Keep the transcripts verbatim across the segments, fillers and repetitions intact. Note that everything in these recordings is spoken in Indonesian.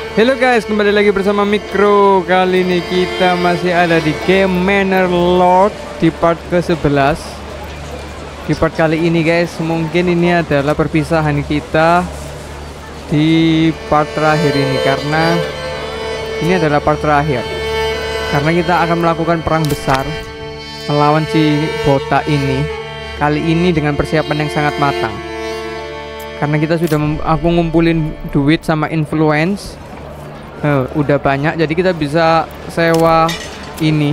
Halo guys, kembali lagi bersama Mikro. Kali ini kita masih ada di game Manor Lord di part ke sebelas. Di part kali ini guys, mungkin ini adalah perpisahan kita di part terakhir ini, karena ini adalah part terakhir. Karena kita akan melakukan perang besar melawan si botak ini. Kali ini dengan persiapan yang sangat matang. Karena kita sudah aku ngumpulin duit sama influence. Uh, udah banyak, jadi kita bisa sewa ini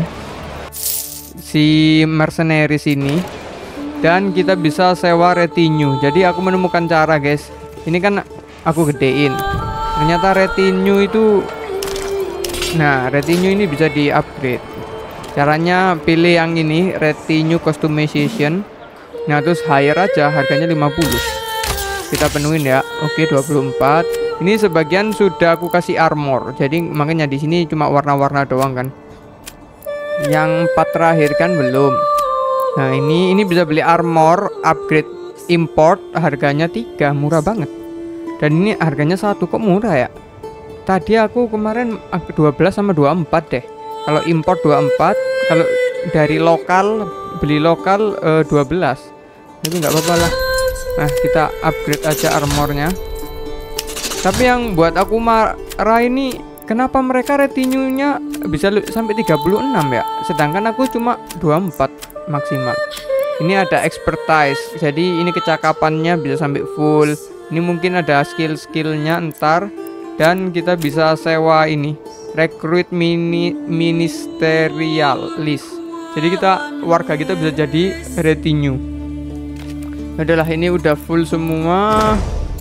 si mercenaries ini, dan kita bisa sewa retinue. Jadi aku menemukan cara guys, ini kan aku gedein, ternyata retinue itu, nah retinue ini bisa di upgrade. Caranya pilih yang ini, retinue customization. Nah terus hire aja, harganya lima puluh, kita penuhin ya. Oke, dua puluh empat. Ini sebagian sudah aku kasih armor, jadi makanya di sini cuma warna-warna doang kan. Yang empat terakhir kan belum. Nah ini ini bisa beli armor, upgrade import, harganya tiga, murah banget. Dan ini harganya satu, kok murah ya. Tadi aku kemarin dua belas sama dua puluh empat deh. Kalau import dua puluh empat, kalau dari lokal beli lokal eh, dua belas. Itu nggak apa-apa lah. Nah kita upgrade aja armornya. Tapi yang buat aku marah ini, kenapa mereka retinue-nya bisa sampai tiga puluh enam ya, sedangkan aku cuma dua puluh empat maksimal. Ini ada expertise, jadi ini kecakapannya bisa sampai full. Ini mungkin ada skill-skillnya ntar. Dan kita bisa sewa ini, recruit mini ministerial list. Jadi kita, warga kita bisa jadi retinue. Adalah ini udah full semua.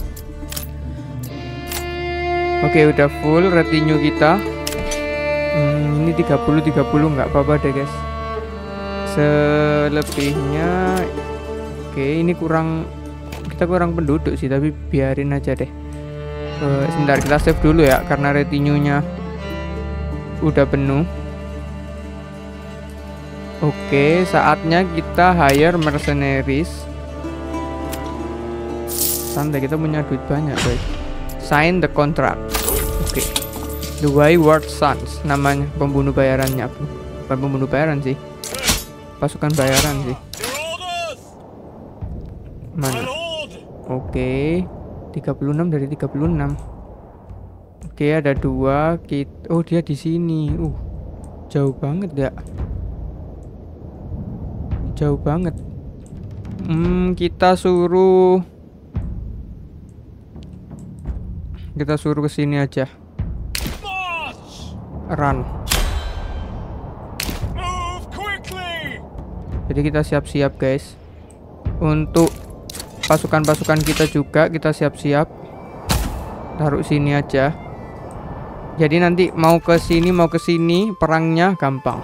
Oke, udah full retinue kita. Hmm, ini tiga puluh tiga puluh nggak apa-apa deh guys. Selebihnya oke, ini kurang, kita kurang penduduk sih, tapi biarin aja deh. Uh, sebentar, kita save dulu ya, karena retinue-nya udah penuh. Oke, saatnya kita hire mercenaries. Santai, kita punya duit banyak guys. Sign the contract. Oke, okay. The Wayward Sons namanya, pembunuh bayarannya. Bukan pembunuh bayaran sih, pasukan bayaran sih. Mana? Oke, okay. tiga puluh enam dari tiga puluh enam. Oke, okay, ada dua. Kita, oh dia di sini. Uh, jauh banget ya. Jauh banget. Hmm, kita suruh Kita suruh ke sini aja. Run. Jadi kita siap-siap guys. Untuk pasukan-pasukan kita juga kita siap-siap. Taruh sini aja. Jadi nanti mau ke sini mau ke sini perangnya gampang.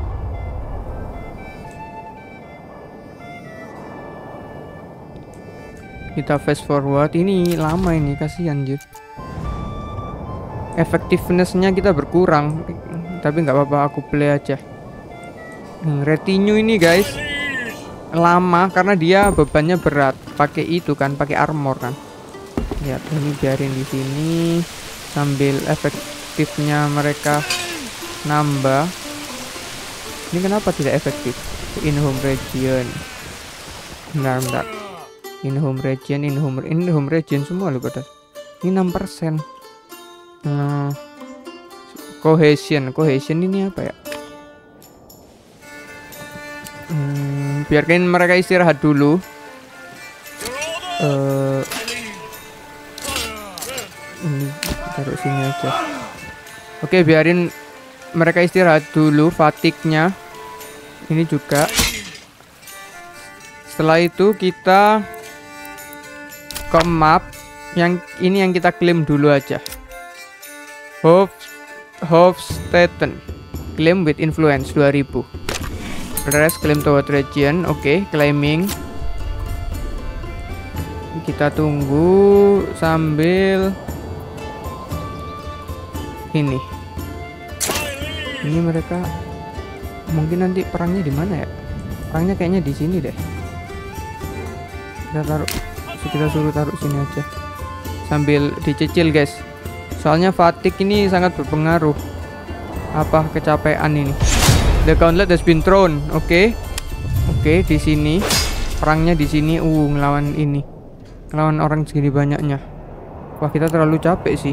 Kita fast forward. Ini lama ini, kasihan anjir. Effectiveness-nya kita berkurang, tapi nggak apa-apa, aku play aja. hmm, Retinue ini guys lama karena dia bebannya berat, pakai itu kan, pakai armor kan. Lihat, ini biarin di sini sambil efektifnya mereka nambah. Ini kenapa tidak efektif? In home region. Bentar, bentar. In home region, in home, in home region semua loh padahal. Ini enam persen. Nah, cohesion, cohesion ini apa ya? Hmm, biarkan mereka istirahat dulu. Uh, ini taruh sini aja. Oke, biarin mereka istirahat dulu, fatigue-nya. Ini juga. Setelah itu kita ke map. Yang ini yang kita klaim dulu aja. Hof Hofstetten, claim with influence dua ribu. Rest claim toward region. Oke, okay, claiming. Kita tunggu sambil ini. Ini mereka mungkin nanti perangnya di mana ya? Perangnya kayaknya di sini deh. Kita taruh, kita suruh taruh sini aja. Sambil dicicil guys. Soalnya fatigue ini sangat berpengaruh. Apa kecapean ini? The gauntlet has been thrown. Oke. Okay. Oke, okay, di sini perangnya di sini uh ngelawan ini. Ngelawan orang segini banyaknya. Wah, kita terlalu capek sih.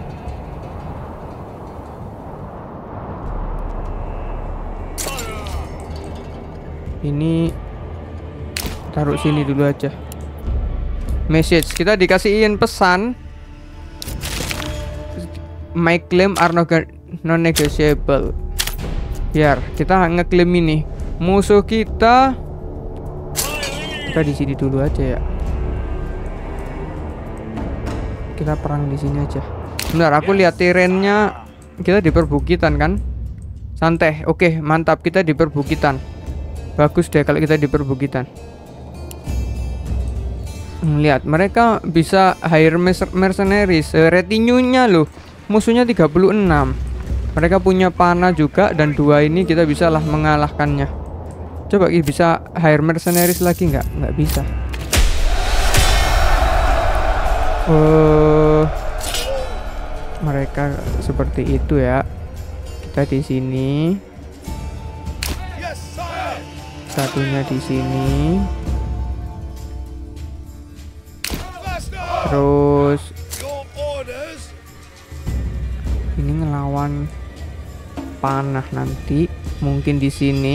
Ini taruh sini dulu aja. Message, kita dikasihin pesan. My claim are non-negotiable. Biar kita ngeklaim ini. Musuh kita kita di sini dulu aja ya. Kita perang di sini aja. Benar, aku lihat terrainnya kita di perbukitan kan? Santai. Oke, mantap, kita di perbukitan. Bagus deh kalau kita di perbukitan. Lihat, mereka bisa hire mercenaries. Retinue-nya loh. Musuhnya tiga puluh enam. Mereka punya panah juga dan dua ini kita bisa lah mengalahkannya. Coba bisa hire mercenaries lagi nggak? Nggak bisa. Uh, mereka seperti itu ya. Kita di sini. Satunya di sini. Terus ini ngelawan panah nanti. Mungkin di sini.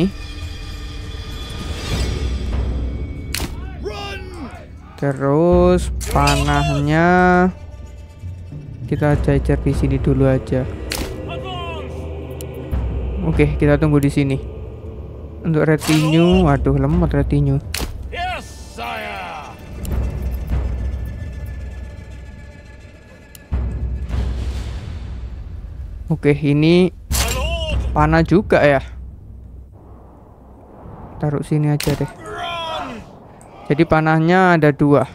Terus panahnya kita jajar di sini dulu aja. Oke, kita tunggu di sini. Untuk retinue, waduh lemot retinue. Oke, ini panah juga ya. Taruh sini aja deh. Jadi panahnya ada dua.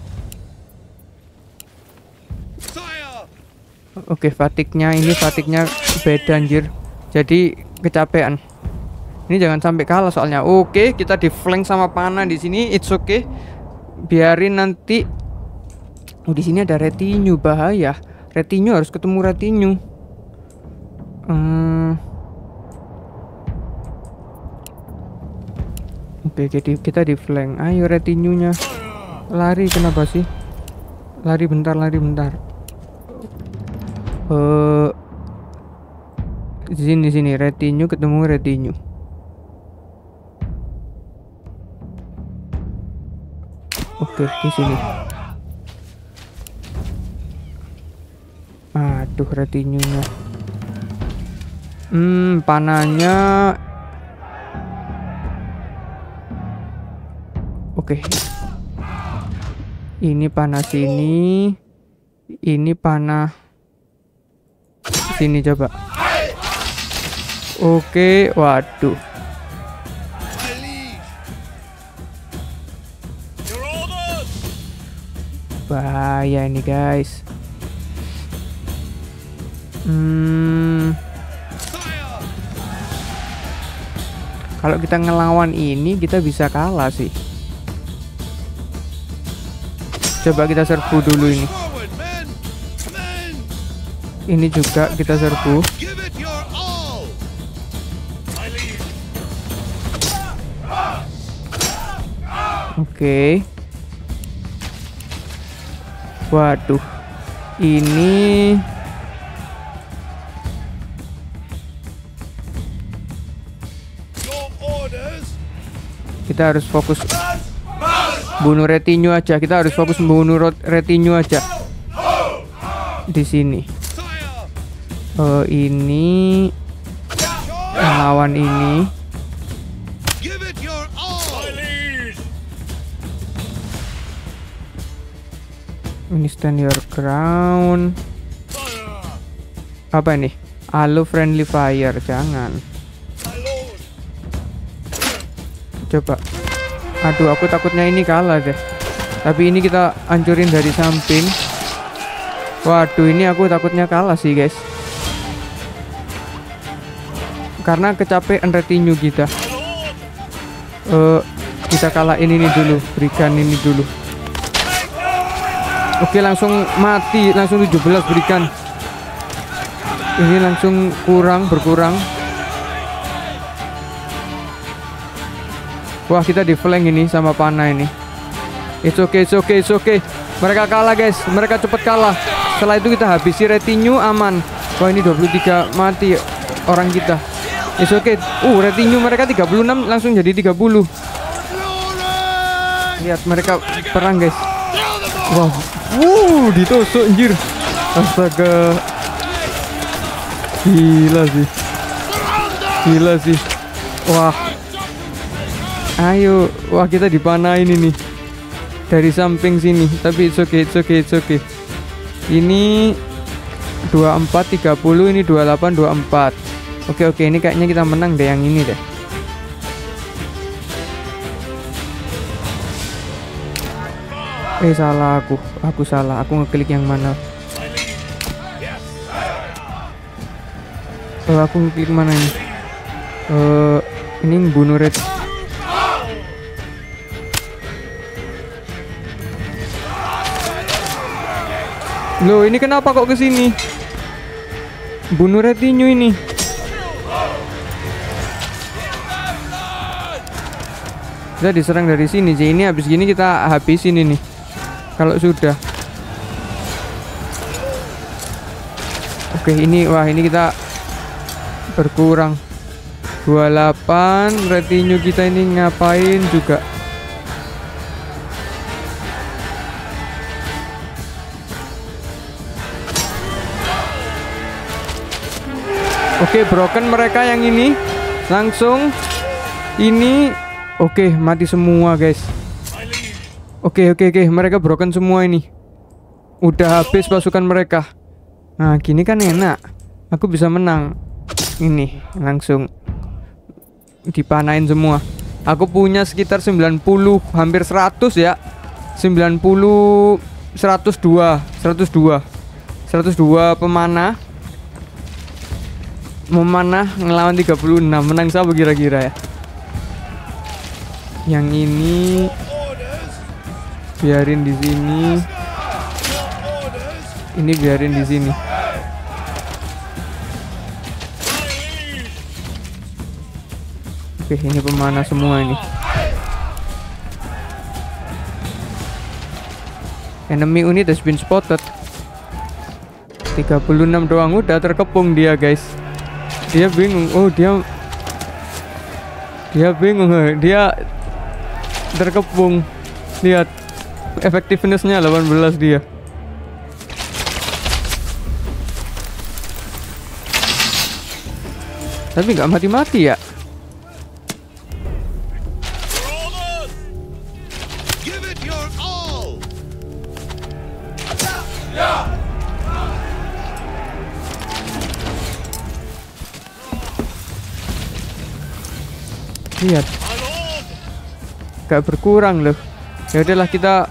Oke, fatigue-nya ini fatigue-nya beda anjir. Jadi kecapean. Ini jangan sampai kalah soalnya. Oke, kita di flank sama panah di sini. It's okay. Biarin nanti. Oh, di sini ada retinue, bahaya. Retinue harus ketemu retinue. Hmm. Oke, jadi kita di flank. Ayo retinue-nya. Lari kenapa sih? Lari bentar, lari bentar. Eh uh, di sini sini retinue ketemu retinue. Oke, di sini. Aduh, retinue-nya. Hmm, panahnya. Oke. Ini panah sini. Ini panah sini coba. Oke, waduh. Bahaya ini, guys. Hmm. Kalau kita ngelawan ini kita bisa kalah sih. Coba kita serbu dulu ini. Ini juga kita serbu. Oke. Waduh. Ini kita harus fokus bunuh retinue aja. Kita harus fokus bunuh retinue aja. Di sini. Uh, ini melawan ini. Ini stand your ground. Apa ini? Allow friendly fire. Jangan. Coba. Aduh, aku takutnya ini kalah deh. Tapi ini kita hancurin dari samping. Waduh, ini aku takutnya kalah sih, guys. Karena kecapean retinue kita. Uh, kita kalahin ini dulu. Berikan ini dulu. Oke, langsung mati. Langsung tujuh belas berikan. Ini langsung kurang, berkurang. Wah, kita di flank ini sama panah ini. It's okay, it's okay, it's okay. Mereka kalah guys, mereka cepat kalah. Setelah itu kita habisi retinue, aman. Wah, ini dua puluh tiga mati orang kita. It's okay. Uh, retinue mereka tiga puluh enam langsung jadi tiga puluh. Lihat mereka perang guys. Wah, wuh, ditusuk anjir. Astaga. Gila sih. Gila sih. Wah. Ayo, wah kita dipanain ini dari samping sini. Tapi it's okay, it's okay, it's okay. Ini dua puluh empat tiga puluh, ini dua puluh delapan dua puluh empat. Oke oke, ini kayaknya kita menang deh yang ini deh. Eh salah aku, aku salah. Aku ngeklik yang mana? Oh, aku ngeklik mana ini? Uh, ini bunuh red. Loh, ini kenapa kok kesini? Bunuh retinue ini. Kita diserang dari sini sih. Ini habis gini kita habisin ini. Kalau sudah. Oke, ini wah ini kita berkurang. dua puluh delapan retinue kita ini ngapain juga? Oke, broken mereka yang ini. Langsung ini. Oke, mati semua guys. Oke oke oke, mereka broken semua ini. Udah habis pasukan mereka. Nah, gini kan enak. Aku bisa menang. Ini langsung dipanain semua. Aku punya sekitar sembilan puluh, hampir seratus ya. sembilan puluh, seratus dua, seratus dua. seratus dua pemanah. Memanah ngelawan tiga puluh enam. Menang siapa kira-kira ya? Yang ini biarin di sini. Ini biarin di sini. Oke, ini pemanah semua ini. Enemy unit has been spotted. tiga puluh enam doang udah terkepung dia guys. Dia bingung. Oh, dia Dia bingung. Dia terkepung. Lihat effectiveness-nya delapan belas dia. Tapi nggak mati-mati ya. Lihat, gak berkurang loh. Ya udahlah, kita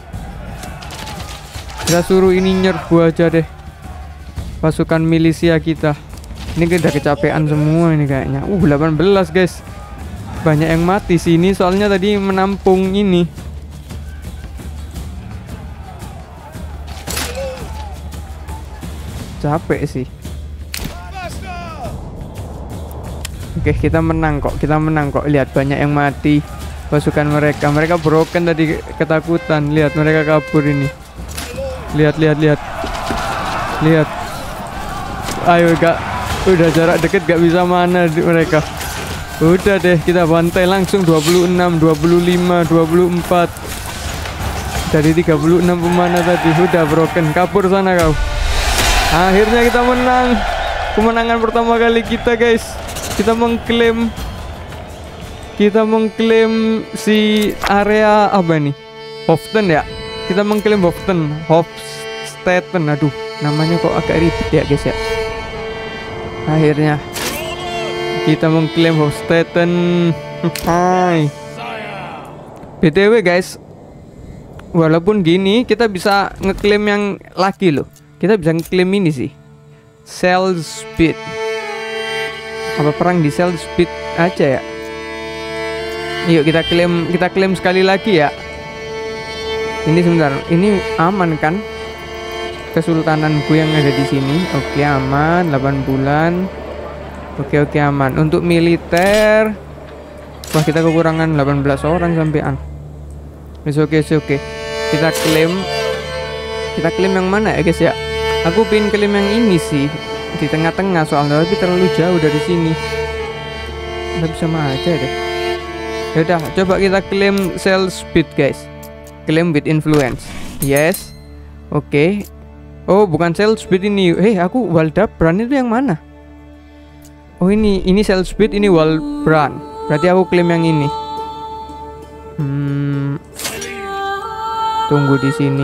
kita suruh ini nyerbu aja deh pasukan milisia kita. Ini udah kecapean semua ini kayaknya. Uh, delapan belas guys. Banyak yang mati sini soalnya tadi menampung ini. Capek sih. Oke, kita menang kok, kita menang kok. Lihat banyak yang mati pasukan mereka. Mereka broken tadi ketakutan. Lihat mereka kabur ini. Lihat, lihat, lihat. Lihat. Ayo gak, udah jarak deket gak bisa mana mereka. Udah deh, kita bantai langsung dua puluh enam, dua puluh lima, dua puluh empat. Dari tiga puluh enam pemanah tadi udah broken. Kabur sana kau. Akhirnya kita menang. Kemenangan pertama kali kita guys. Kita mengklaim Kita mengklaim si area apa nih? Hoften ya. Kita mengklaim Hoften, Hofstetten. Aduh, namanya kok agak ribet ya guys ya. Akhirnya kita mengklaim Hofstetten. Hai. B T W guys, walaupun gini kita bisa ngeklaim yang lagi loh. Kita bisa ngeklaim ini sih, Cell Speed. Apa perang di Cell Speed aja ya? Yuk kita klaim, kita klaim sekali lagi ya. Ini sebentar, ini aman kan? kesultananku yang ada di sini. Oke, aman. delapan bulan. Oke, oke, aman. Untuk militer, wah, kita kekurangan delapan belas orang sampean. Oke, oke, oke. Kita klaim. Kita klaim yang mana ya, guys ya? Aku pin klaim yang ini sih, di tengah-tengah soalnya, tapi terlalu jauh dari sini. Nggak bisa aja deh. Yaudah, coba kita klaim sell speed, guys. Claim with influence. Yes. Oke. Okay. Oh, bukan sell speed ini. Hei, aku Waldbrand itu yang mana? Oh, ini ini sell speed, ini Waldbrand. Berarti aku klaim yang ini. Hmm. Tunggu di sini.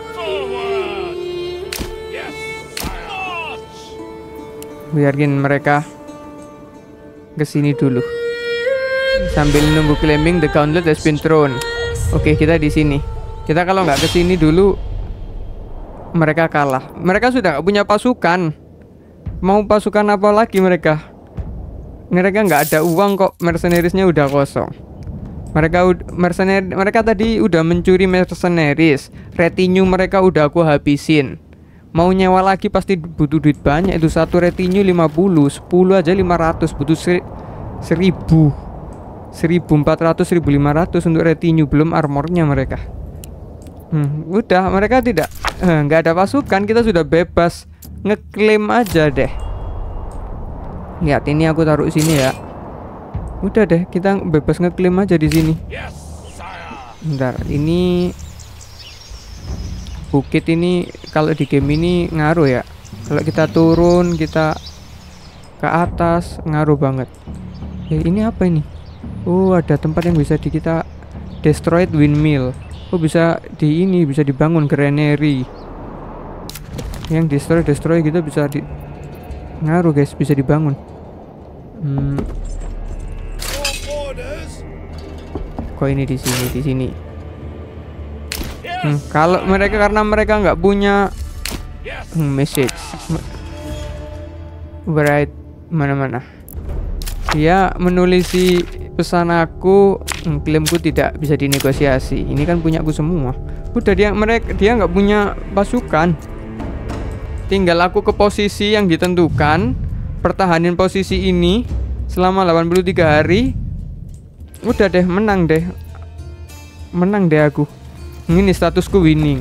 Biarin mereka kesini dulu. Sambil nunggu claiming, the gauntlet has been thrown. Oke, okay, kita di sini. Kita kalau nggak kesini dulu, mereka kalah. Mereka sudah nggak punya pasukan. Mau pasukan apa lagi mereka? Mereka nggak ada uang kok. Mercenariesnya udah kosong. Mereka mercenari, mereka tadi udah mencuri mercenaries. Retinue mereka udah aku habisin. Mau nyewa lagi pasti butuh duit banyak. Itu satu retinue lima puluh, sepuluh aja lima ratus, butuh seri, seribu, seribu empat ratus, seribu lima ratus untuk retinue, belum armornya mereka. Hmm, udah mereka tidak nggak eh, ada pasukan, kita sudah bebas ngeklaim aja deh. Lihat ini aku taruh sini ya. Udah deh, kita bebas ngeklaim aja di sini. Bentar, ini bukit ini kalau di game ini ngaruh ya. Kalau kita turun, kita ke atas ngaruh banget. Ya, ini apa ini? Oh, ada tempat yang bisa di kita destroyed windmill. Oh, bisa di ini bisa dibangun granary. Yang destroy destroy kita bisa di ngaruh guys, bisa dibangun. Hmm. Kok ini di sini di sini? Hmm, kalau mereka karena mereka nggak punya hmm, message, right, mana-mana. Dia menulisi pesan aku, hmm, klaimku tidak bisa dinegosiasi. Ini kan punya aku semua. Udah dia mereka dia nggak punya pasukan. Tinggal aku ke posisi yang ditentukan, pertahanin posisi ini selama delapan puluh tiga hari. Udah deh, menang deh, menang deh aku. Ini statusku winning.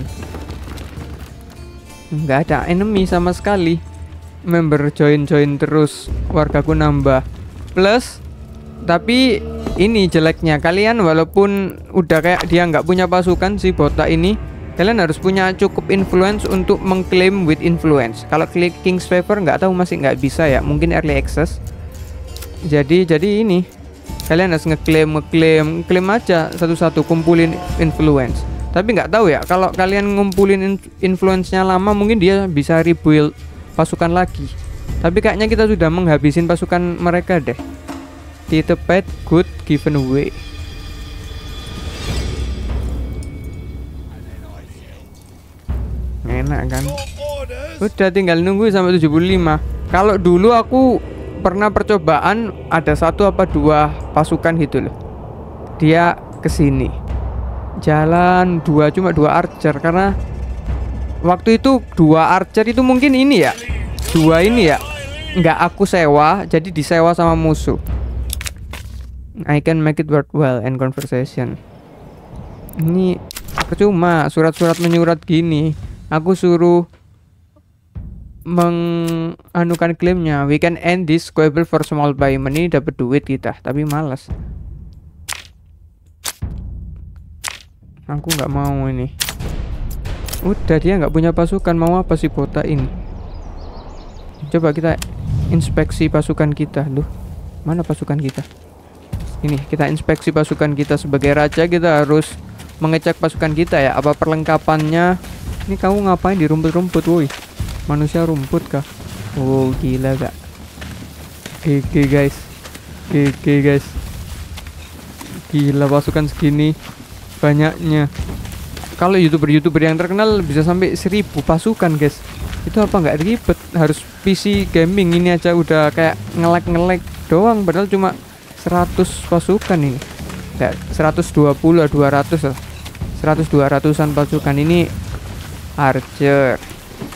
Nggak ada enemy sama sekali. Member join-join terus, wargaku nambah. Plus, tapi ini jeleknya, kalian walaupun udah kayak dia nggak punya pasukan si botak ini, kalian harus punya cukup influence untuk mengklaim with influence. Kalau klik King's Favor nggak tahu, masih nggak bisa ya, mungkin early access. Jadi jadi ini kalian harus ngeklaim ngeklaim klaim aja satu-satu, kumpulin influence. Tapi nggak tahu ya, kalau kalian ngumpulin influence-nya lama, mungkin dia bisa rebuild pasukan lagi. Tapi kayaknya kita sudah menghabisin pasukan mereka deh. Tite pet good given away. Enak kan? Udah tinggal nunggu sampai tujuh puluh lima. Kalau dulu aku pernah percobaan ada satu apa dua pasukan gitu loh. Dia kesini. Jalan dua, cuma dua archer, karena waktu itu dua archer itu mungkin ini ya, dua ini ya nggak aku sewa, jadi disewa sama musuh. I can make it worthwhile and conversation. Ini percuma surat-surat menyurat gini. Aku suruh menganukan klaimnya. We can end this quibble for small payment. Ini dapat duit kita, tapi malas. Aku nggak mau ini. Udah dia nggak punya pasukan, mau apa sih botak ini? Coba kita inspeksi pasukan kita. Loh, mana pasukan kita? Ini kita inspeksi pasukan kita. Sebagai raja kita harus mengecek pasukan kita ya, apa perlengkapannya. Ini kamu ngapain di rumput-rumput, woi? Manusia rumput kah? Oh, gila gak? G G guys, G G guys. Gila pasukan segini banyaknya. Kalau youtuber-youtuber yang terkenal bisa sampai seribu pasukan guys. Itu apa nggak ribet? Harus P C gaming ini aja udah kayak ngelek-ngelek doang, padahal cuma seratus pasukan ini. Nggak, seratus dua puluh, dua ratus lah. seratus dua ratusan pasukan ini archer.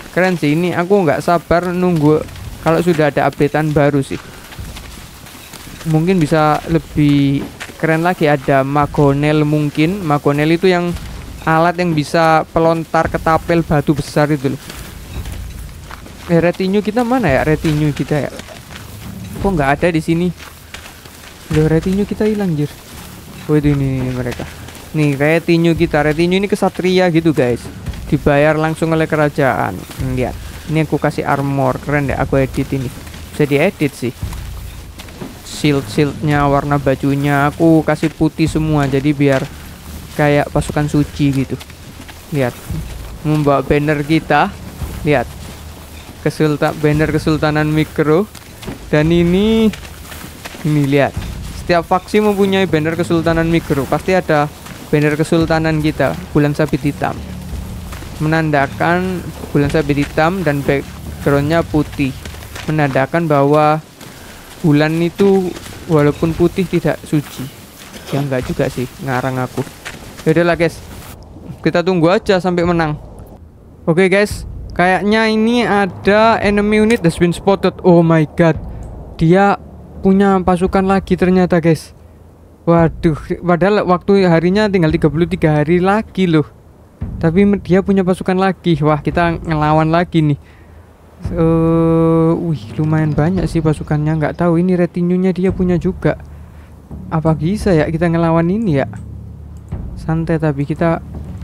Keren sih ini, aku nggak sabar nunggu kalau sudah ada updatean baru sih. Mungkin bisa lebih keren lagi, ada Magonel mungkin. Magonel itu yang alat yang bisa pelontar ketapel batu besar itu loh. Eh, retinue kita mana ya? Retinue kita ya? Kok nggak ada di sini? Loh, retinue kita hilang, jir. Oh, itu ini, ini mereka. Nih, retinue kita. Retinue ini kesatria gitu, guys. Dibayar langsung oleh kerajaan. Lihat. Ini aku kasih armor. Keren deh, aku edit ini. Bisa diedit sih. Shield-shieldnya, warna bajunya aku kasih putih semua, jadi biar kayak pasukan suci gitu. Lihat, membawa banner kita. Lihat, kesultan banner Kesultanan Mikro. Dan ini ini lihat, setiap faksi mempunyai banner Kesultanan Mikro. Pasti ada banner kesultanan kita, bulan sabit hitam, menandakan bulan sabit hitam, dan backgroundnya putih, menandakan bahwa bulan itu walaupun putih tidak suci. Ya enggak juga sih, ngarang aku. Yaudahlah guys, kita tunggu aja sampai menang. Oke guys, kayaknya ini ada enemy unit has been spotted. Oh my god, dia punya pasukan lagi ternyata guys. Waduh, padahal waktu harinya tinggal tiga puluh tiga hari lagi loh, tapi dia punya pasukan lagi. Wah, kita ngelawan lagi nih. Uh, wih, lumayan banyak sih pasukannya. Nggak tahu ini retinue-nya dia punya juga. Apa bisa ya kita ngelawan ini ya? Santai, tapi kita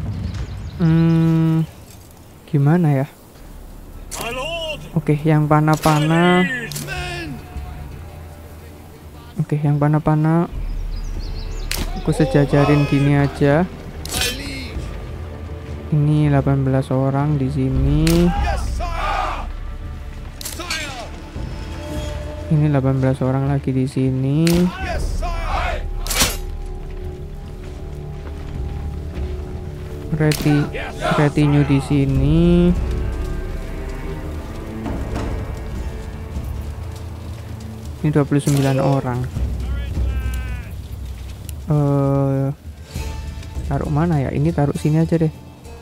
hmm, gimana ya? Oke, yang panah-panah. Oke, yang panah-panah aku sejajarin gini aja. Ini delapan belas orang di sini. Ini delapan belas orang lagi di sini. Reti retinue di sini. Ini dua puluh sembilan orang. Eh, uh, taruh mana ya? Ini taruh sini aja deh.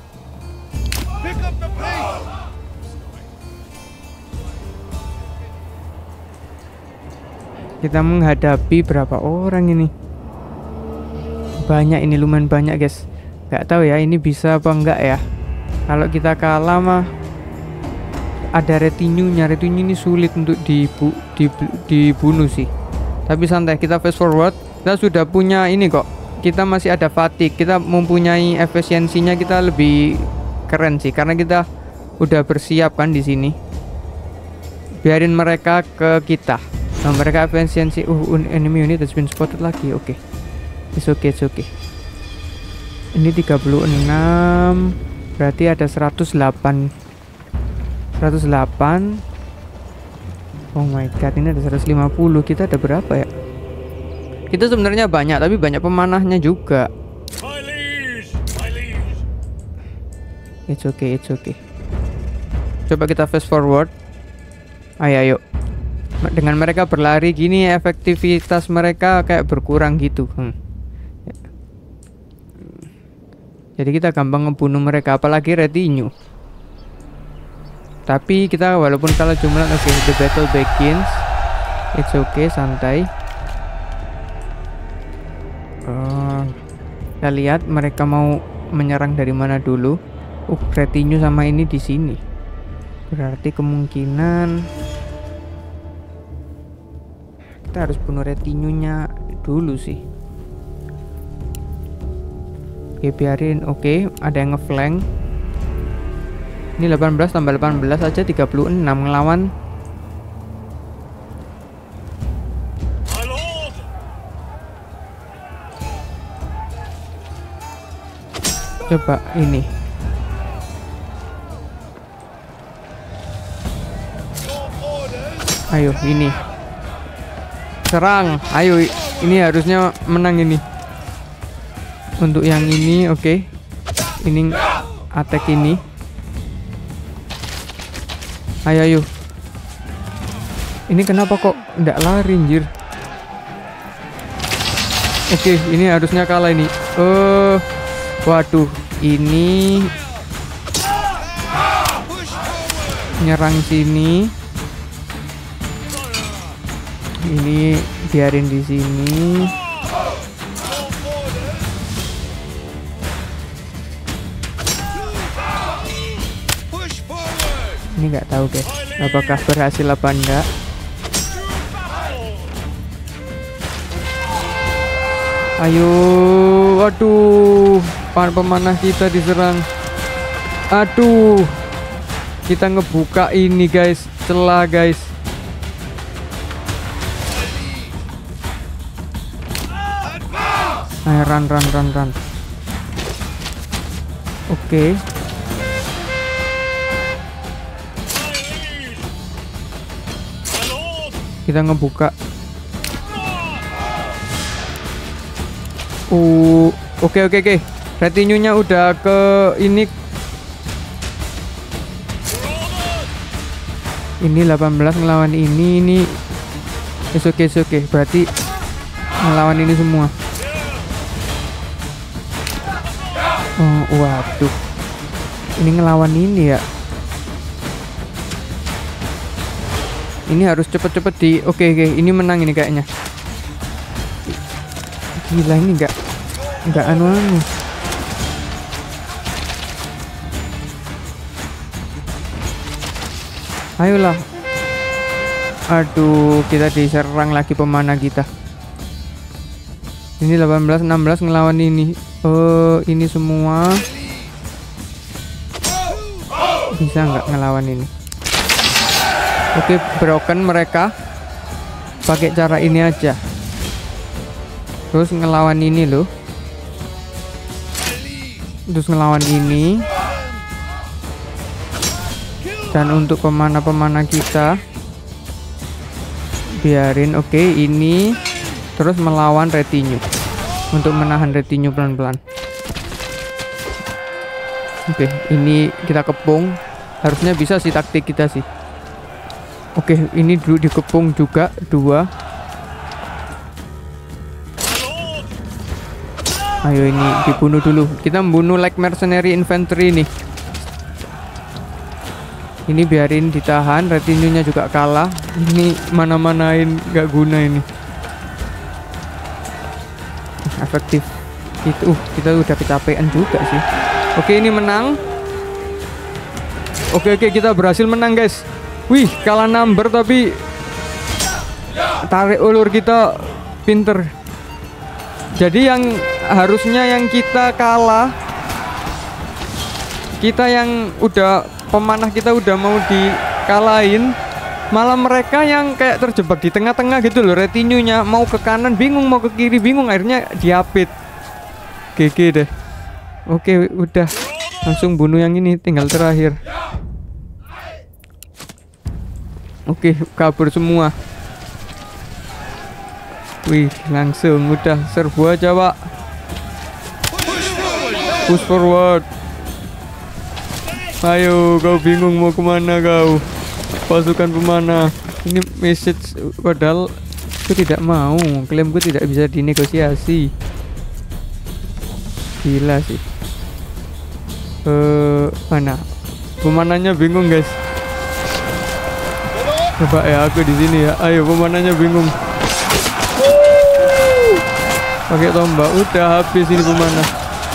Kita menghadapi berapa orang ini? Banyak ini, lumayan banyak guys. Gak tahu ya ini bisa apa enggak ya. Kalau kita kalah mah ada retinue-nya. Retinue ini sulit untuk dibu dibu dibunuh sih. Tapi santai, kita fast forward. Kita sudah punya ini kok. Kita masih ada fatigue. Kita mempunyai efisiensinya, kita lebih keren sih karena kita udah bersiap kan di sini. Biarin mereka ke kita. Nah, mereka efisiensi. Uh, enemy unit has been spotted lagi. Oke, okay. It's okay, it's okay. Ini tiga puluh enam. Berarti ada seratus delapan. seratus delapan. Oh my god, ini ada seratus lima puluh. Kita ada berapa ya? Kita sebenarnya banyak, tapi banyak pemanahnya juga. It's okay, it's okay. Coba kita fast forward. Ayo, ayo. Dengan mereka berlari gini, efektivitas mereka kayak berkurang gitu. hmm. Jadi kita gampang ngebunuh mereka, apalagi retinue. Tapi kita walaupun kalah jumlah, oke, okay, the battle begins. It's okay, santai. uh, Kita lihat mereka mau menyerang dari mana dulu. Uh, retinue sama ini di sini. Berarti kemungkinan kita harus bunuh retinue-nya dulu sih. Oke, biarin. Oke, ada yang ngeflank. Ini delapan belas tambah delapan belas aja tiga puluh enam ngelawan. Coba ini. Ayo, ini. Serang. Ayo, ini harusnya menang ini. Untuk yang ini, oke. Okay. Ini attack ini. Ayo, ayo. Ini kenapa kok nggak lari, anjir? Oke, okay, ini harusnya kalah ini. Eh, uh, waduh, ini nyerang sini. Ini biarin di sini. Ini nggak tahu guys, apakah berhasil apa enggak. Ayo, aduh, pemanah kita diserang. Aduh, kita ngebuka ini guys, celah guys. Ayo run run run run. Oke. Kita ngebuka. Uh, oke oke oke. Retinue-nya udah ke ini. Ini delapan belas ngelawan ini, ini. It's okay, it's okay. Berarti ngelawan ini semua. Oh, waduh. Ini ngelawan ini ya. Ini harus cepet-cepet di. Oke oke, ini menang ini kayaknya. Gila, ini enggak enggak anu anu. Ayolah. Aduh, kita diserang lagi pemanah kita. Ini delapan belas enam belas ngelawan ini. Oh, ini semua. Bisa nggak ngelawan ini? Oke, broken mereka. Pakai cara ini aja. Terus ngelawan ini loh. Terus ngelawan ini. Dan untuk pemanah-pemanah kita biarin. Oke, ini terus melawan retinue. Untuk menahan retinue pelan-pelan. Oke, ini kita kepung. Harusnya bisa sih taktik kita sih. Oke, ini dulu dikepung juga dua. Ayo ini dibunuh dulu. Kita membunuh like mercenary infantry nih. Ini biarin ditahan. Retinue-nya juga kalah. Ini mana-manain gak guna ini. Efektif. Itu uh, kita udah kecapean juga sih. Oke, ini menang. Oke oke, kita berhasil menang guys. Wih, kalah number tapi tarik ulur kita pinter. Jadi yang harusnya yang kita kalah, kita yang udah pemanah kita udah mau dikalahin, malah mereka yang kayak terjebak di tengah-tengah gitu loh. Retinue-nya mau ke kanan bingung, mau ke kiri bingung, akhirnya diapit. G G deh. Oke, udah langsung bunuh yang ini, tinggal terakhir. Oke, kabur semua. Wih, langsung udah serbu aja, Pak. Push forward. Ayo, kau bingung mau kemana kau? Pasukan pemanah. Ini message, padahal gue tidak mau. Klaim gue tidak bisa dinegosiasi. Gila sih. Eh, mana? Pemanahnya bingung, guys. Coba ya aku di sini ya. Ayo, pemanahnya bingung. Pakai tombak, udah habis ini pemanah.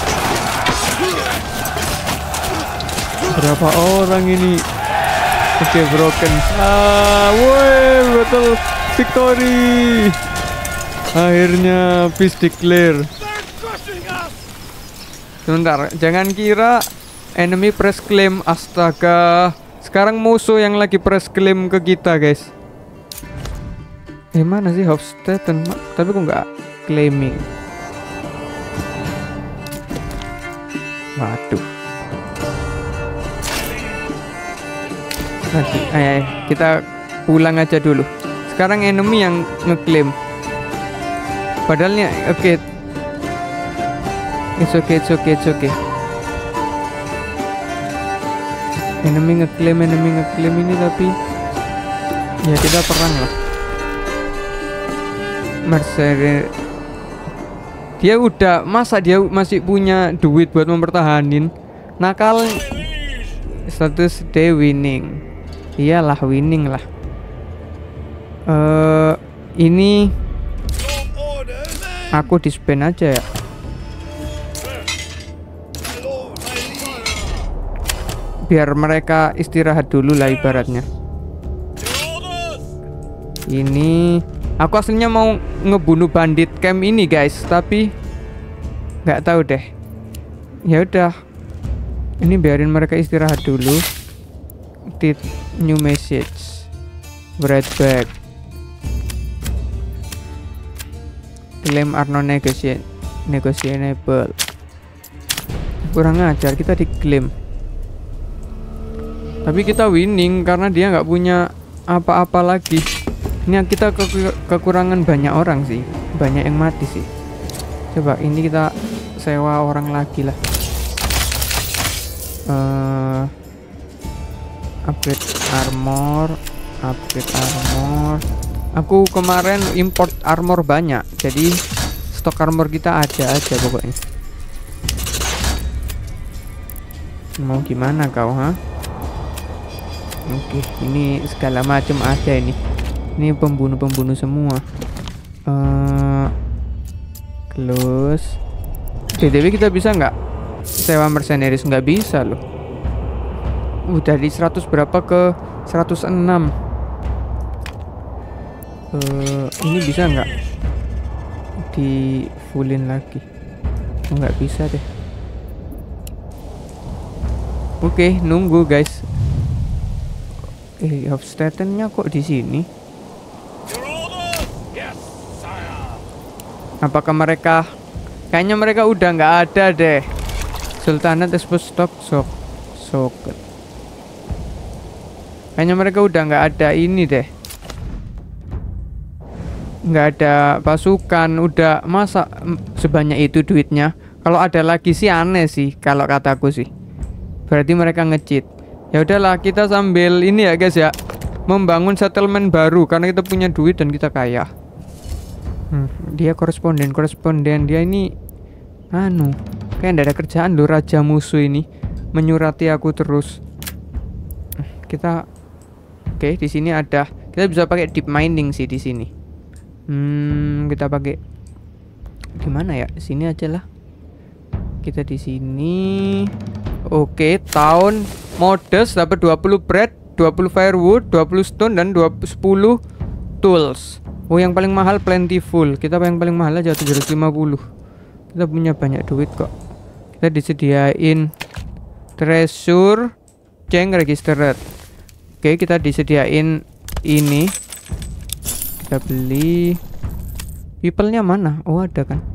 Berapa orang ini? Oke, broken. Ah, woi, betul victory. Akhirnya peace declare. Sebentar, jangan kira enemy press claim. Astaga. Sekarang musuh yang lagi press claim ke kita, guys. Eh, mana sih Hofstadten? Tapi kok nggak claiming? Waduh. Lagi, ayo, ayo, kita pulang aja dulu. Sekarang enemy yang ngeklaim. Padahalnya, oke. Okay. It's okay, it's okay, it's okay. Enemy ngeklaim, enemy ngeklaim ini tapi ya kita perang lah. Mercenaries. Dia udah, masa dia masih punya duit buat mempertahanin? Nakal. Status day winning. Iyalah, winning lah. Eh uh, ini aku disband aja ya. Biar mereka istirahat dulu lah ibaratnya. Ini aku aslinya mau ngebunuh bandit camp ini guys, tapi nggak tahu deh. Ya udah, ini biarin mereka istirahat dulu. Did new message, right back. Claim are non negotiable. Kurang ajar, kita diklaim. Tapi kita winning karena dia nggak punya apa-apa lagi. Ini kita ke kekurangan banyak orang sih, banyak yang mati sih. Coba ini kita sewa orang lagi lah. Uh, upgrade armor, upgrade armor. Aku kemarin import armor banyak, jadi stok armor kita ada aja pokoknya. Mau gimana kau, ha? Oke, ini segala macam ada ini. Ini pembunuh-pembunuh semua. Uh, close. B T W kita bisa nggak sewa mercenaries? Nggak bisa loh. Udah di seratus berapa ke seratus enam. Uh, ini bisa nggak di fullin lagi? Oh, nggak bisa deh. Oke, nunggu guys. Eh, Hofstadtennya kok di sini? Apakah mereka? Kayaknya mereka udah nggak ada deh. Sultanate expose stock sok soket. Kayaknya mereka udah nggak ada ini deh. Nggak ada pasukan. Udah masa sebanyak itu duitnya? Kalau ada lagi sih aneh sih. Kalau kataku sih. Berarti mereka nge-cheat. Ya udahlah, kita sambil ini ya guys ya, membangun settlement baru karena kita punya duit dan kita kaya. hmm, Dia koresponden Koresponden dia ini anu, kayak ndak ada kerjaan loh. Raja musuh ini menyurati aku terus. Kita oke, okay, di sini ada, kita bisa pakai deep mining sih di sini. Hmm, kita pakai gimana ya? Sini aja lah. Kita di sini. Oke, okay, tahun modest dapat dua puluh bread, dua puluh firewood, dua puluh stone dan sepuluh tools. Oh, yang paling mahal plentiful. Kita yang paling mahal aja tujuh ratus lima puluh. Kita punya banyak duit kok. Kita disediain treasure chain registered. Oke, okay, kita disediain ini. Kita beli. People-nya mana? Oh, ada kan.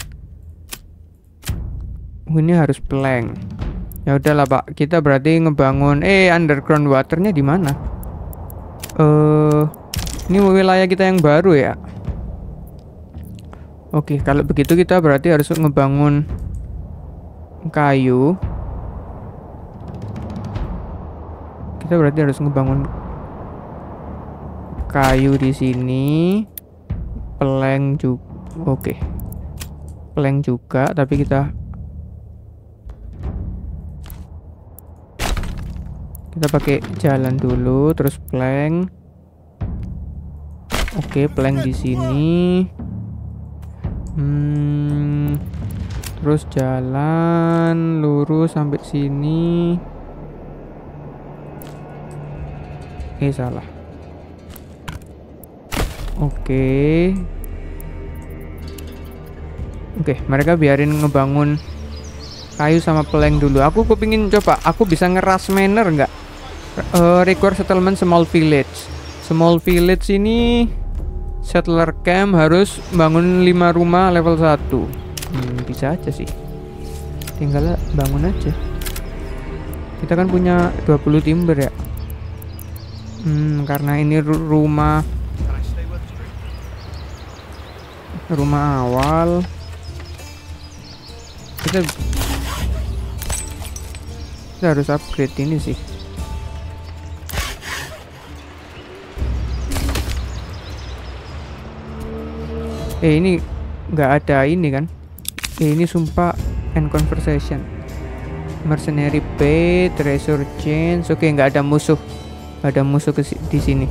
Oh, ini harus plank. Ya udahlah Pak, kita berarti ngebangun eh underground waternya di mana? Eh, uh, ini wilayah kita yang baru ya. Oke, kalau begitu kita berarti harus ngebangun kayu. Kita berarti harus ngebangun kayu di sini. Plank juga. Oke. Plank juga, tapi kita Kita pakai jalan dulu, terus plank. Oke, plank di sini. Hmm, terus jalan lurus sampai sini. Eh, salah. Oke. Oke, mereka biarin ngebangun kayu sama plank dulu. Aku kepingin coba, aku bisa ngeras manor nggak? Uh, require settlement small village. Small village ini settler camp harus bangun lima rumah level satu. Hmm, bisa aja sih. Tinggal bangun aja. Kita kan punya dua puluh timber ya. Hmm, karena ini rumah rumah awal. Kita kita harus upgrade ini sih. Eh, ini nggak ada ini kan? Eh, ini sumpah end conversation. Mercenary pay, treasure chains. Oke, nggak ada musuh. ada musuh ke di sini.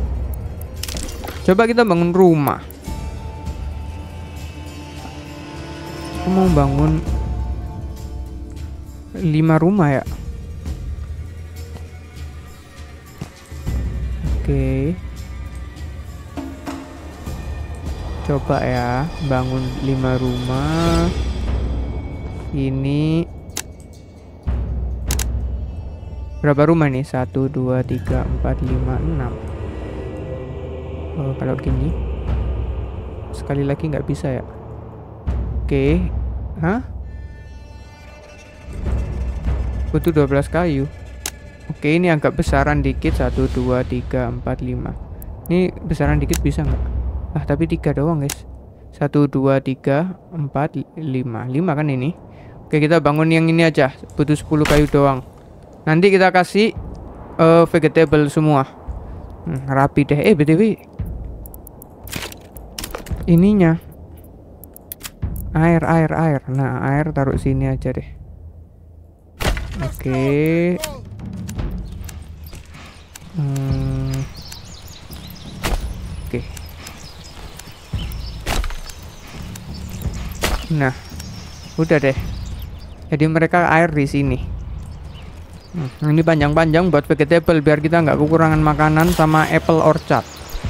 Coba kita bangun rumah. Aku mau bangun lima rumah ya. Oke. Coba ya, bangun lima rumah. Ini berapa rumah nih? Satu, dua, tiga, empat, lima, enam. Oh, kalau gini sekali lagi nggak bisa ya. Oke. Hah? Butuh dua belas kayu. Oke, ini agak besaran dikit. Satu, dua, tiga, empat, lima. Ini besaran dikit bisa nggak? Ah, tapi tiga doang guys. Satu, dua, tiga, empat, lima. Lima kan ini. Oke, kita bangun yang ini aja. Butuh sepuluh kayu doang. Nanti kita kasih uh, vegetable semua. hmm, Rapi deh. Eh, B T W ininya air, air, air. Nah, air taruh sini aja deh. Oke. Hmm. Oke. Nah, udah deh. Jadi mereka air di sini. Hmm, ini panjang-panjang buat vegetable biar kita nggak kekurangan makanan sama apple orchard.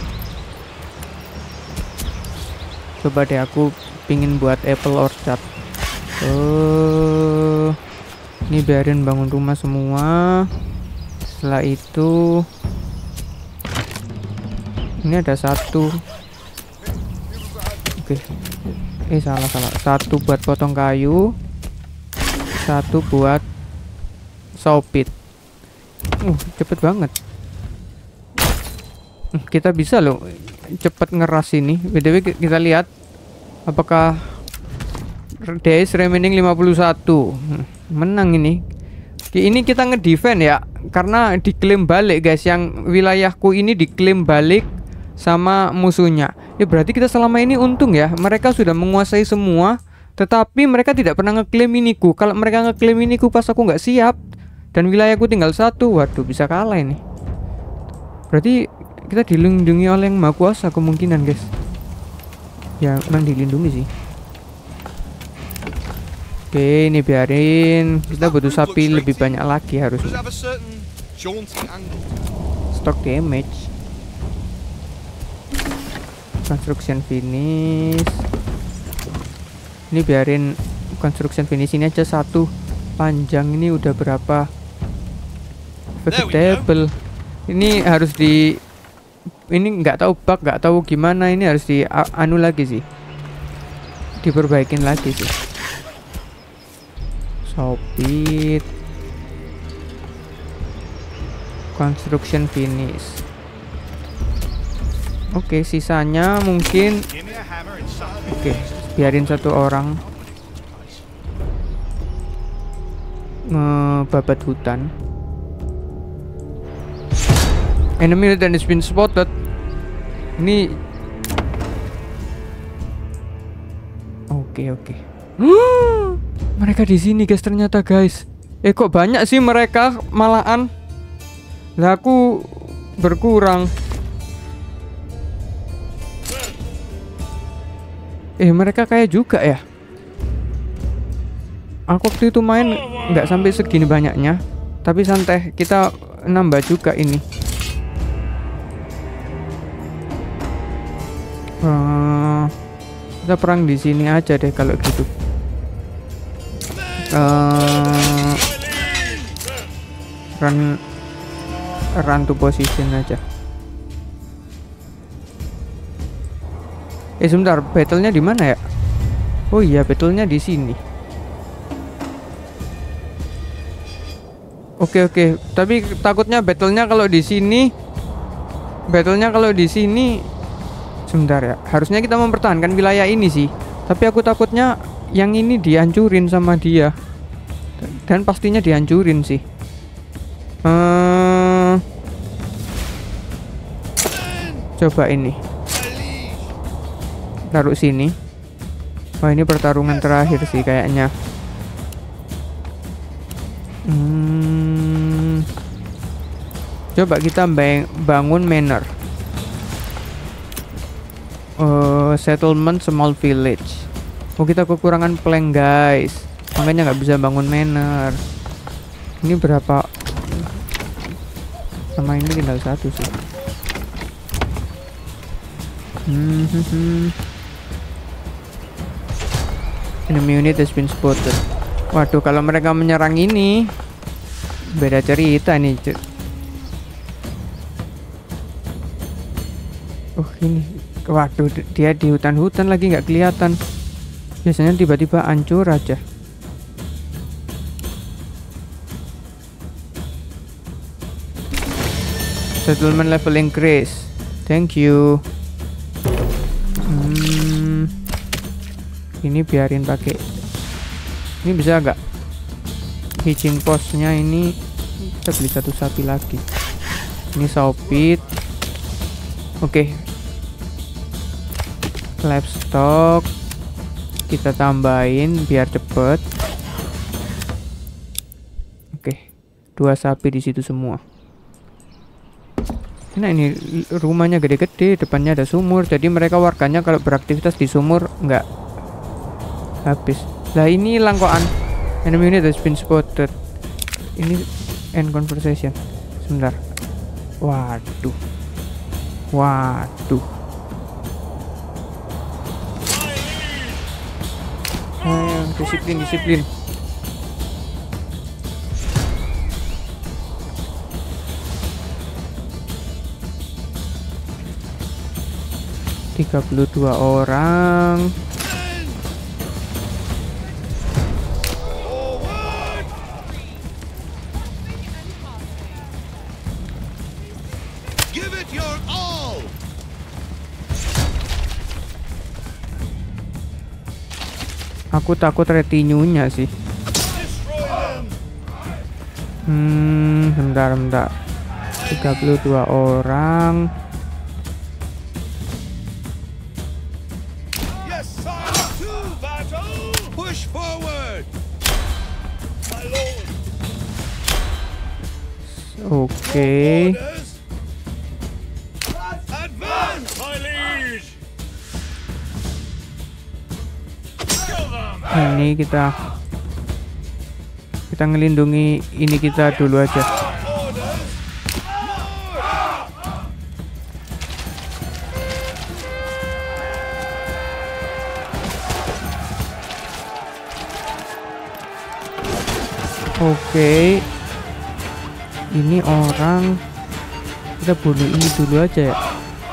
Coba deh, aku pingin buat apple orchard. Oh, ini biarin bangun rumah semua. Setelah itu, ini ada satu. Oke, eh salah salah. Satu buat potong kayu, satu buat sawpit. Uh, cepet banget. Kita bisa loh cepet ngeras ini. B T W kita lihat apakah days remaining lima puluh satu. Menang ini. Ini kita ngedefend ya, karena diklaim balik guys. Yang wilayahku ini diklaim balik sama musuhnya. Ya berarti kita selama ini untung ya. Mereka sudah menguasai semua, tetapi mereka tidak pernah ngeklaim iniku. Kalau mereka ngeklaim iniku pas aku nggak siap dan wilayahku tinggal satu, waduh bisa kalah ini. Berarti kita dilindungi oleh yang maha kuasa kemungkinan guys. Ya memang dilindungi sih. Oke, ini biarin. Kita butuh sapi lebih banyak lagi harusnya. Stock damage. Construction finish. Ini biarin construction finish ini aja satu. Panjang ini udah berapa? Vegetable. Ini harus di ini nggak tahu bug, nggak tahu gimana, ini harus di anu lagi sih, diperbaikin lagi sih. Sawpit, construction finish. Oke, sisanya mungkin oke, biarin satu orang ngebabat hutan. Enemy that has been spotted. Ini oke oke. Mereka di sini guys ternyata guys. Eh kok banyak sih mereka malahan. Lah aku berkurang. Eh mereka kayak juga ya. Aku waktu itu main nggak sampai segini banyaknya, tapi santai kita nambah juga ini. Uh, kita perang di sini aja deh kalau gitu. Uh, run run to position aja. Eh sebentar, battle-nya di mana ya? Oh iya, battle-nya di sini. Oke oke, tapi takutnya battle-nya kalau di sini, battle-nya kalau di sini. Sebentar ya, harusnya kita mempertahankan wilayah ini sih. Tapi aku takutnya yang ini dihancurin sama dia. Dan pastinya dihancurin sih. uh, Coba ini taruh sini. Wah ini pertarungan terakhir sih kayaknya. hmm, Coba kita bangun manor. Uh, settlement small village. Oh, kita kekurangan plank guys, makanya nggak bisa bangun manor. Ini berapa? Sama ini tinggal satu sih. Hmm, hmm, hmm. Enemy unit has been spotted. Waduh, kalau mereka menyerang ini beda cerita nih. Oh ini, waduh, dia di hutan-hutan lagi nggak kelihatan. Biasanya tiba-tiba hancur aja. Settlement level increase. Thank you. Hmm, ini biarin pakai. Ini bisa nggak? Hitching postnya ini kita beli satu sapi lagi. Ini sawpit. Oke. Okay. Livestock kita tambahin biar cepet. Oke, dua sapi di situ semua. Nah ini rumahnya gede-gede, depannya ada sumur, jadi mereka warganya kalau beraktivitas di sumur nggak habis. Lah ini langkoan. Enemy unit has been spotted. Ini end conversation. Sebentar. Waduh. Waduh. Eh, disiplin, disiplin. tiga puluh dua orang. Give it your all. Aku takut retinue-nya sih. Hmm, bentar, bentar. tiga puluh dua orang. Yes, sir. To battle. Push forward. My lord. Oke. Okay. Advance, my liege. Ini kita kita ngelindungi ini kita dulu aja. Oke, ini orang kita bunuh ini dulu aja ya.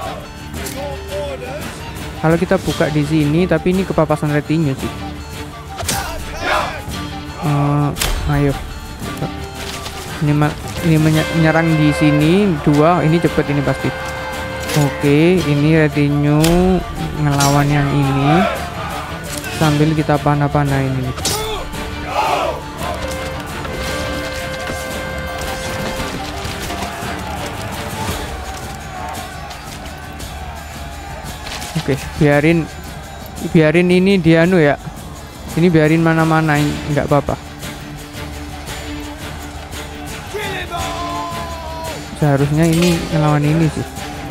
Kalau kita buka di sini, tapi ini kepapasan retinue sih. Uh, ayo, ini ini menyerang di sini dua, ini cepet ini pasti. Oke, ini retinue ngelawan yang ini sambil kita panah-panahin ini. Oke, biarin biarin ini dia anu ya. Ini biarin mana-mana, nggak apa-apa. Seharusnya ini ngelawan ini sih.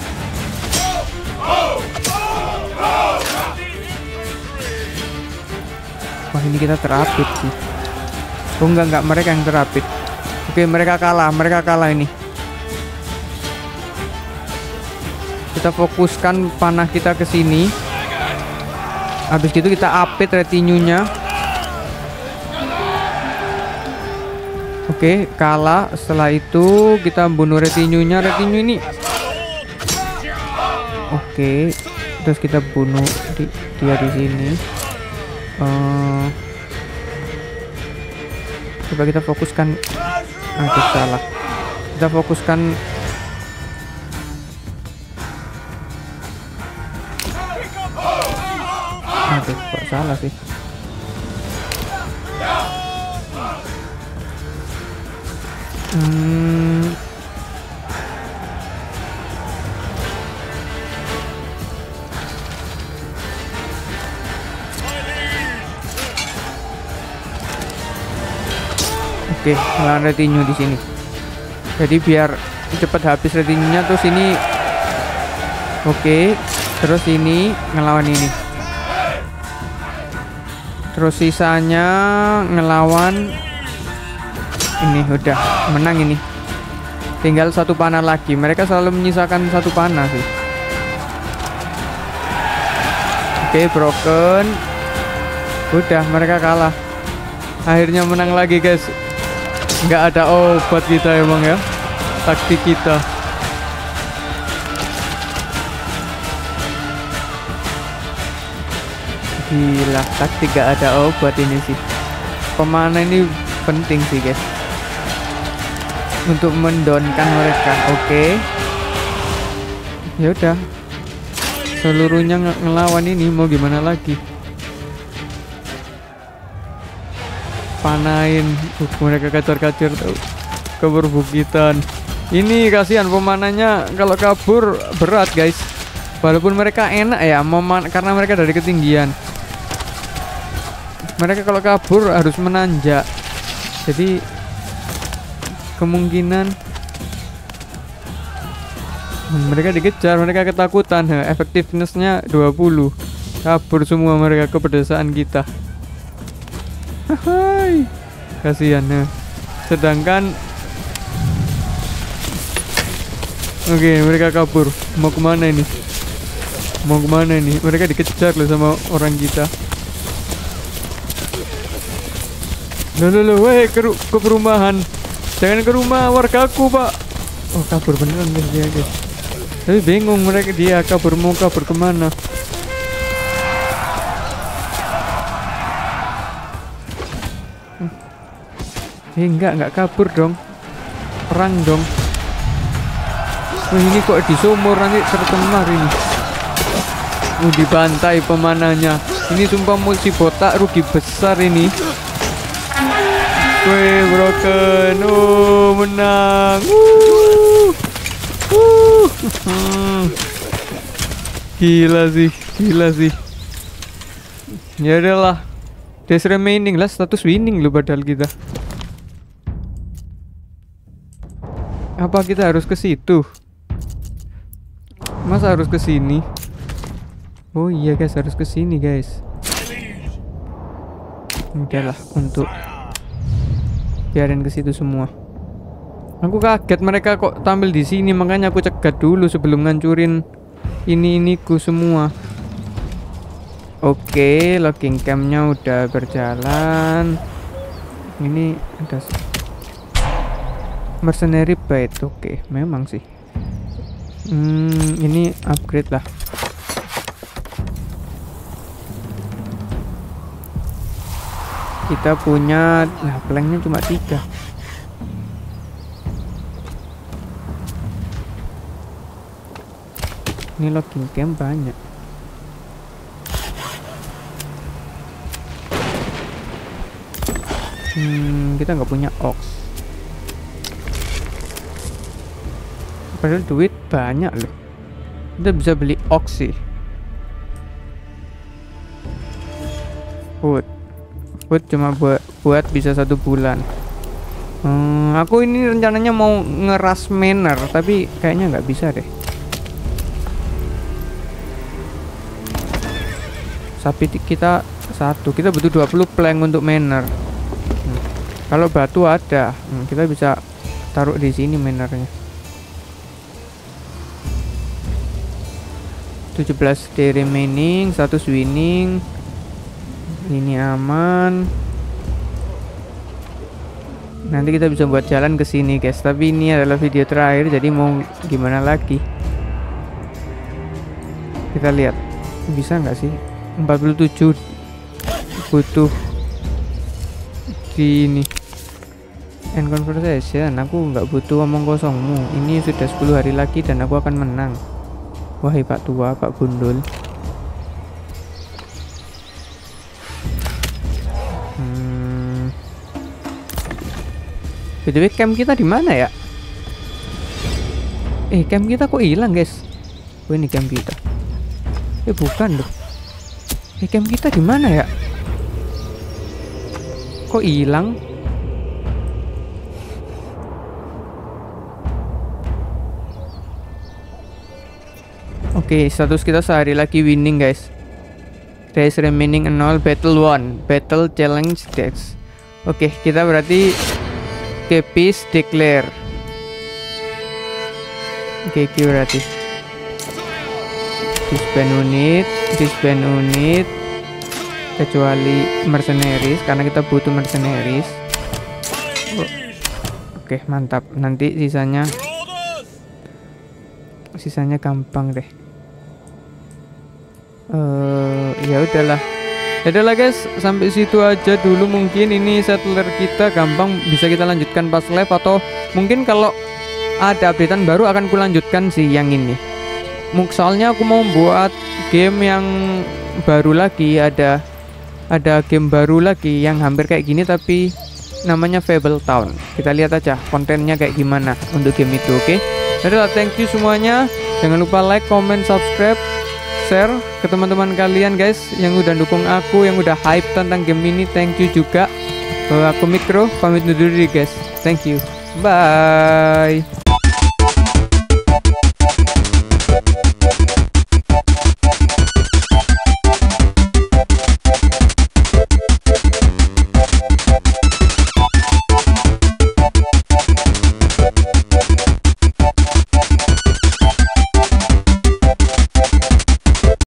Wah, ini kita terapit sih. Oh enggak, enggak, mereka yang terapit. Oke, mereka kalah, mereka kalah ini. Kita fokuskan panah kita ke sini. Habis gitu kita apit retinue-nya. Oke, kalah. Setelah itu kita bunuh retinue-nya, retinue ini. Oke, terus kita bunuh di, dia di sini. Uh, coba kita fokuskan. Aduh, salah. Kita fokuskan. Aduh, kok salah sih. Hmm. Oke, melawan retinue di sini. Jadi biar cepet habis ratingnya. Terus ini oke, terus ini ngelawan ini. Terus sisanya ngelawan ini. Udah menang ini. Tinggal satu panah lagi. Mereka selalu menyisakan satu panah sih. Oke, broken. Udah, mereka kalah. Akhirnya menang lagi guys. Nggak ada obat kita emang ya. Taktik kita. Gila, taktik gak ada obat ini sih. Pemanah ini penting sih guys, untuk mendonkan mereka. Oke, ya udah, seluruhnya ng ngelawan ini, mau gimana lagi. Panain, uh, mereka kacar-kacar tuh ke perbukitan. Ini kasihan pemanahnya, kalau kabur berat guys. Walaupun mereka enak ya, meman karena mereka dari ketinggian. Mereka kalau kabur harus menanjak. Jadi kemungkinan mereka dikejar, mereka ketakutan. Efektivitasnya dua puluh. Kabur semua mereka ke pedesaan kita. Hai, kasihan ya. Sedangkan oke, mereka kabur. Mau kemana ini? Mau kemana ini? Mereka dikejar loh sama orang kita. Loh loh loh, weh, ke, ke perumahan. Jangan ke rumah wargaku, Pak. Oh, kabur beneran guys dia guys. Tapi bingung mereka, dia kabur mau kabur kemana? Eh enggak, enggak kabur dong. Perang dong. Wah, ini kok di sumur, nanti tercemar ini. Uh, dibantai pemanahnya. Ini sumpah multi botak, rugi besar ini. Wih, broken. Oh, menang. Uh. Uh. Gila sih, gila sih. Ya udahlah. Days remaining lah, status winning loh padahal kita. Apa kita harus ke situ? Masa harus ke sini? Oh iya guys, harus ke sini guys. Udahlah, untuk biarin ke situ semua. Aku kaget mereka kok tampil di sini, makanya aku cegat dulu sebelum ngancurin ini iniku semua. Oke, logging campnya udah berjalan. Ini ada mercenary bait. Oke, memang sih. Hmm, ini upgrade lah. Kita punya, nah planknya cuma tiga. Ini logging camp banyak. Hmm, kita nggak punya ox. Padahal duit banyak loh. Kita bisa beli ox sih. Wood. Wood cuma buat buat bisa satu bulan. Hmm, aku ini rencananya mau ngeras manor, tapi kayaknya nggak bisa deh. Sapi kita satu, kita butuh dua puluh plank untuk manor. Hmm. Kalau batu ada, hmm, kita bisa taruh di sini manornya. tujuh belas day remaining, status winning. Ini aman. Nanti kita bisa buat jalan ke sini guys, tapi ini adalah video terakhir, jadi mau gimana lagi. Kita lihat bisa nggak sih. Empat puluh tujuh butuh di ini end conversation. Aku nggak butuh omong kosongmu. Ini sudah sepuluh hari lagi dan aku akan menang. Wahai Pak Tua, Pak Gundul. Hmm. B T W camp kita di mana ya? Eh, camp kita kok hilang, guys? Oh, ini camp kita. Eh, bukan loh. Eh, camp kita di mana ya? Kok hilang? Oke, status kita sehari lagi winning guys. Days remaining nol, battle one, battle challenge dex. Oke, kita berarti ke peace declare. Oke, okay, berarti disband unit, disband unit kecuali mercenaries karena kita butuh mercenaries. Oh. Oke, okay, mantap. Nanti sisanya sisanya gampang deh. Uh, ya udahlah. Ya udahlah guys, sampai situ aja dulu. Mungkin ini settler kita gampang bisa kita lanjutkan pas live, atau mungkin kalau ada updatean baru akan kulanjutkan sih yang ini. Soalnya aku mau buat game yang baru lagi, ada ada game baru lagi yang hampir kayak gini tapi namanya Fable Town. Kita lihat aja kontennya kayak gimana untuk game itu, oke? Okay? Jadi thank you semuanya. Jangan lupa like, comment, subscribe, share ke teman-teman kalian guys yang udah dukung aku, yang udah hype tentang game ini. Thank you juga. Aku Mikro pamit undur diri guys. Thank you. Bye.